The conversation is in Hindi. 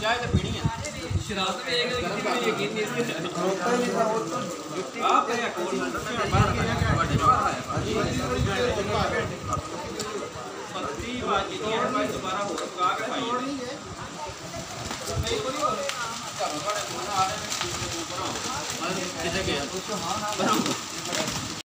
चाय तो पीनी है शराब में एक यकीन नहीं रोकता ही नहीं था वो तो आप है कौन बाहर बड़े बात है सत्ती बात की है भाई दोबारा हो का के भाई नहीं कोई और बड़े आ रहे हैं ऊपर किसे गया तो हां हां